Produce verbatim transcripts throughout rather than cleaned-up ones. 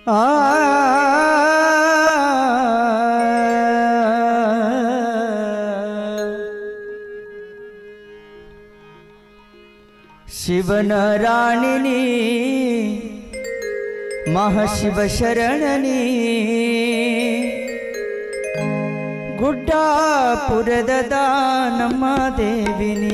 ಆ ಶಿವನ ರಾಣಿನಿ ಮಹಾಶಿವ ಶರಣನಿ ಗುಡ್ಡಾಪುರದ ನಮ್ಮ ದೇವಿನಿ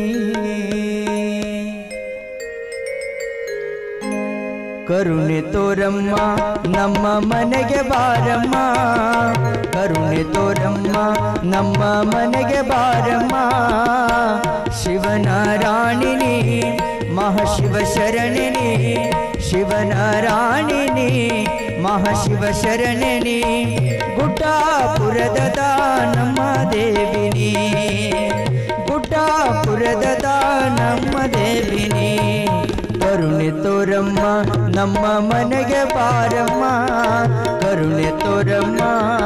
ಕರುಣೆ ತೋರಮ್ಮ ನಮ್ಮ ಮನೆಗೆ ಬಾರಮ್ಮ ಕರುಣೆ ತೋರಮ್ಮ ನಮ್ಮ ಮನೆಗೆ ಬಾರಮ್ಮ ಶಿವನ ರಾಣಿನಿ ಮಹಾಶಿವ ಶರಣನಿ ಶಿವನ ರಾಣಿನಿ ಮಹಾಶಿವ ಶರಣನಿ ಗುಡ್ಡಾಪುರದ ನಮ್ಮ ದೇವಿನಿ ಗುಡ್ಡಾಪುರದ ನಮ್ಮ ದೇವಿನಿ ಕರುಣೆ ತೋರಮ್ಮ ನಮ್ಮ ಮನೆಗೆ ಬಾರಮ್ಮ ಕರುಣೆ ತೋರಮ್ಮ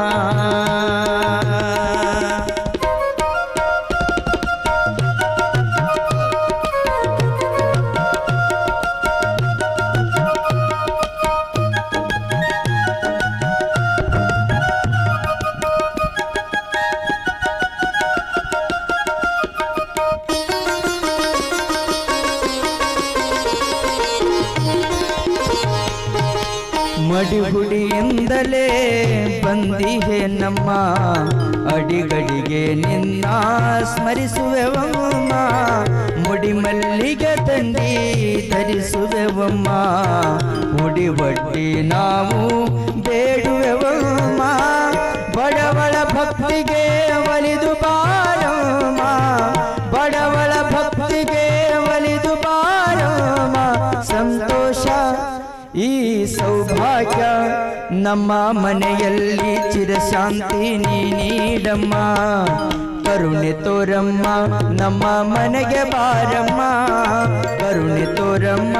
ಮಡಿಗುಡಿಯಿಂದಲೇ ಬಂದಿಹೆ ನಮ್ಮ ಅಡಿಗಡಿಗೆ ನಿನ್ನ ಸ್ಮರಿಸುವೆವಮ್ಮ ಮುಡಿ ಮಲ್ಲಿಗೆ ತಂಡಿ ಧರಿಸುವೆವಮ್ಮ ಮುಡಿ ಒಡ್ಡಿ ನಾವು ಬೇಡುವೆವಮ್ಮ ಬಡವಳ ಭಕ್ತಿಗೆ ಒಲಿದು ಬಾರಮ್ಮ ಬಡವಳ ಭಕ್ತಿಗೆ ಒಲಿದು ಬಾರಮ್ಮ ಸಂತೋಷ ಈ ಸೌಭಾಗ್ಯ ನಮ್ಮ ಮನೆಯಲ್ಲಿ ಚಿರಶಾಂತಿ ನೀ ನೀಡಮ್ಮ ಕರುಣೆ ತೋರಮ್ಮ ನಮ್ಮ ಮನೆಗೆ ಬಾರಮ್ಮ ಕರುಣೆ ತೋರಮ್ಮ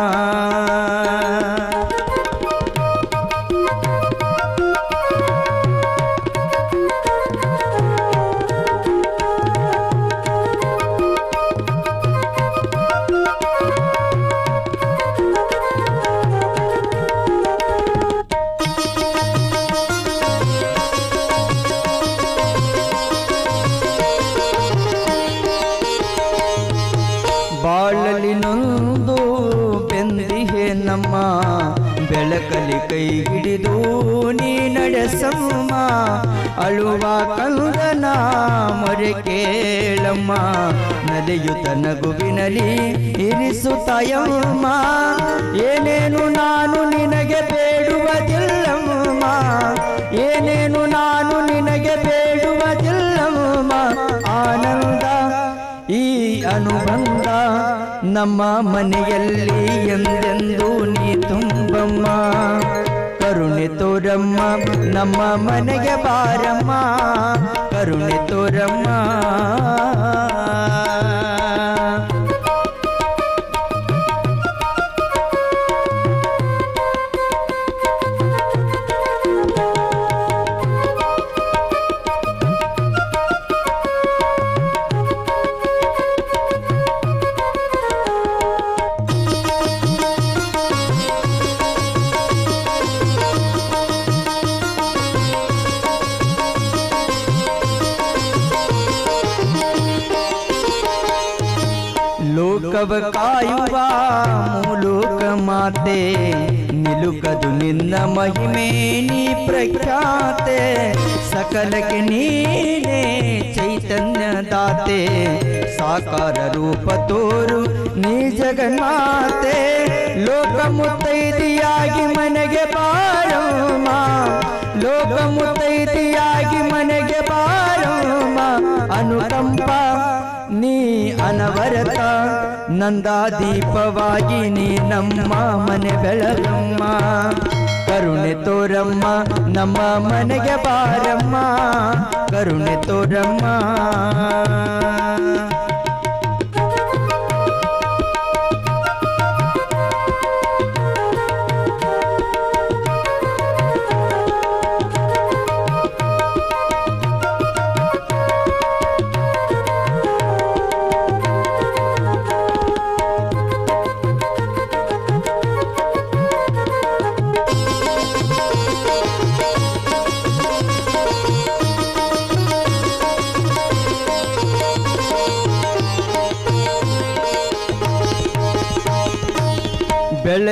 ಬಾಳಲಿ ನೊಂದು ಬೆಂದಿಹೆ ನಮ್ಮ ಬೆಳಕಲಿ ಕೈ ಹಿಡಿದು ನೀ ನಡೆಸಮ್ಮ ಅಳುವ ಕಂದನ ಮೊರೆ ಕೇಳಮ್ಮ ನಲಿಯುತ್ತ ನಗುವಿನಲಿ ಇರಿಸುತ್ತಾಯಮ್ಮ ಏನೇನು ನಾನು ನಿನಗೆ ಬೇಡುವುದಿಲ್ಲಮ್ಮ ಏನೇನು ನಾನು ನಿನಗೆ ಬೇಡುವುದಿಲ್ಲಮ್ಮ ಆನಂದ ಈ ಅನುಬಂಧ ನಮ್ಮ ಮನೆಯಲ್ಲಿ ಎಂದೆಂದು ನೀ ತುಂಬಮ್ಮ ಕರುಣೆ ತೋರಮ್ಮ ನಮ್ಮ ಮನೆಗೆ ಬಾರಮ್ಮ ಕರುಣೆ ತೋರಮ್ಮ ಲೋಕವ ಕಾಯುವ ಮೂಲೋಕ ಮಾತೆ ನಿಲುಕದು ನಿನ್ನ ಮಹಿಮೆ ನೀ ಪ್ರಖ್ಯಾತೆ ಸಕಲಕ್ಕೆ ನೀನೇ ಚೈತನ್ಯ ದಾತೆ ಸಾಕಾರ ರೂಪ ತೋರು ನೀ ಜಗನ್ಮಾತೆ ಲೋಕ ಮುತ್ತೈದೆಯಾಗಿ ಮನೆಗೆ ಬಾರಮ್ಮ ಲೋಕ ಮುತ್ತೈದೆಯಾಗಿ ಮನೆಗೆ ಬಾರಮ್ಮ ಅನುಕಂಪ ನೀ ಅನವರತ ನಂದಾದೀಪವಾಗಿ ನೀ ನಮ್ಮ ಮನೆ ಬೆಳಗಮ್ಮ ಕರುಣೆ ತೋರಮ್ಮ ನಮ್ಮ ಮನೆಗೆ ಬಾರಮ್ಮ ಕರುಣೆ ತೋರಮ್ಮ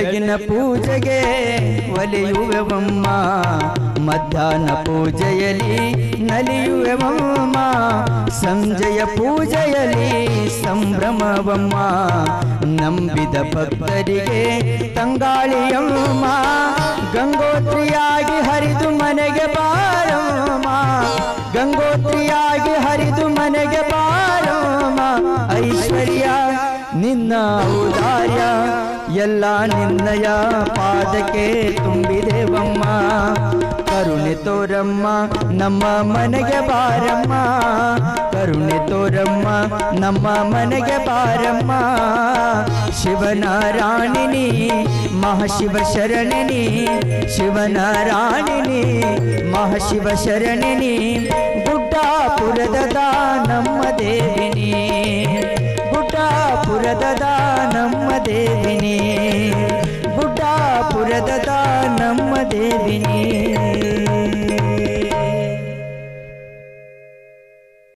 ಬೆಳಗಿನ ಪೂಜೆಗೆ ಒಲಿಯುವೆವಮ್ಮ, ಮಧ್ಯಾಹ್ನ ಪೂಜೆಯಲ್ಲಿ ನಲಿಯುವೆವಮ್ಮ, ಸಂಜೆಯ ಪೂಜೆಯಲ್ಲಿ ಸಂಭ್ರಮವಮ್ಮ, ನಂಬಿದ ಭಕ್ತರಿಗೆ ತಂಗಾಳಿಯಮ್ಮ, ಗಂಗೋತ್ರಿಯಾಗಿ ಹರಿದು ಮನೆಗೆ ಬಾರಮ್ಮ, ಗಂಗೋತ್ರಿಯಾಗಿ ಹರಿದು ಮನೆಗೆ ಬಾರಮ್ಮ, ಐಶ್ವರ್ಯ ನಿನ್ನ ಔದಾರ್ಯ ಎಲ್ಲ ನಿನ್ನಯ ಪಾದಕ್ಕೆ ತುಂಬಿದೆವಮ್ಮ, ಕರುಣೆ ತೋರಮ್ಮ ನಮ್ಮ ಮನೆಗೆ ಬಾರಮ್ಮ, ಕರುಣೆ ತೋರಮ್ಮ ನಮ್ಮ ಮನೆಗೆ ಬಾರಮ್ಮ, ಶಿವನ ರಾಣಿನಿ ಮಹಾಶಿವ ಶರಣಿನಿ, ಶಿವನ ರಾಣಿನಿ ಮಹಾಶಿವ ಶರಣಿನಿ, ಗುಡ್ಡಾಪುರದ ನಮ್ಮ ದೇವಿನಿ, ಗುಡ್ಡಾಪುರದ ನಮ್ಮ ದೇವಿನಿ, ಗುಡ್ಡಾಪುರದ ನಮ್ಮ ದೇವಿನಿ.